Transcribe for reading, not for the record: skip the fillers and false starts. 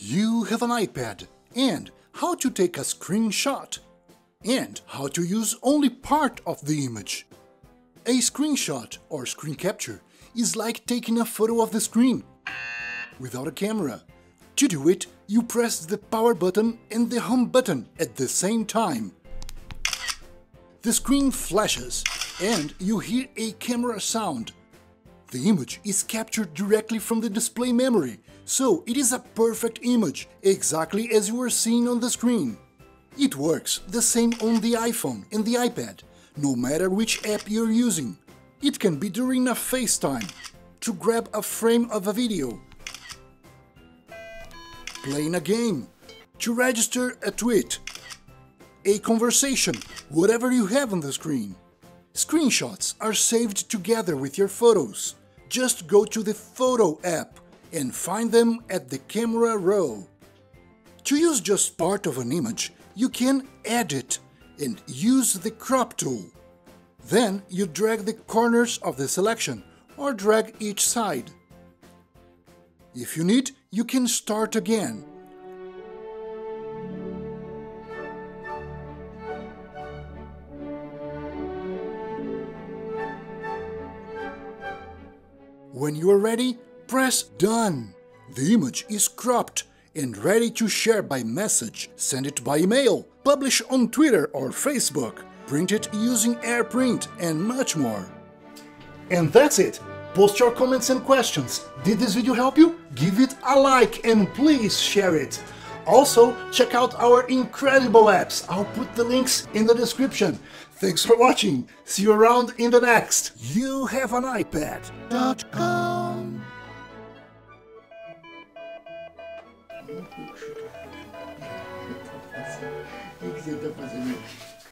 You have an iPad and how to take a screenshot and how to use only part of the image. A screenshot or screen capture is like taking a photo of the screen without a camera. To do it, you press the power button and the home button at the same time. The screen flashes and you hear a camera sound. The image is captured directly from the display memory, so it is a perfect image, exactly as you are seeing on the screen. It works the same on the iPhone and the iPad, no matter which app you're using. It can be during a FaceTime, to grab a frame of a video, playing a game, to register a tweet, a conversation, whatever you have on the screen. Screenshots are saved together with your photos. Just go to the Photo app and find them at the camera roll. To use just part of an image, you can edit and use the crop tool. Then you drag the corners of the selection or drag each side. If you need, you can start again. When you are ready, press Done. The image is cropped and ready to share by message, send it by email, publish on Twitter or Facebook, print it using AirPrint, and much more. And that's it! Post your comments and questions. Did this video help you? Give it a like and please share it. Also, check out our incredible apps. I'll put the links in the description. Thanks for watching. See you around in the next You Have an iPad.com. O que você tá fazendo?